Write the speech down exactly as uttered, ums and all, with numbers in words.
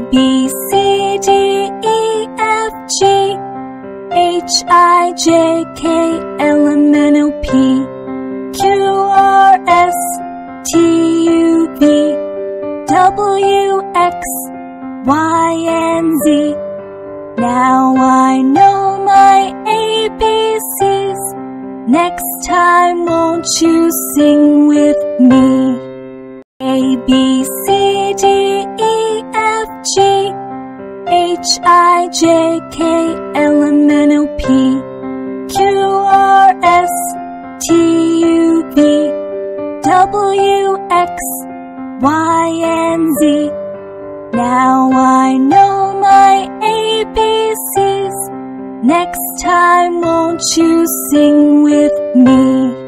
B, C, D, E, F, G, H, I, J, K, L, M, N, O, P, Q, R, S, T, U, V, W, X, Y, and Z. Now I know my A B Cs. Next time won't you sing with me? A, B, C, D, E, F, G, H, I, J, K, L, M, N, O, P, Q, R, S, T, U, V, W, X, Y, and Z. Now I know my A B Cs. Next time won't you sing with me?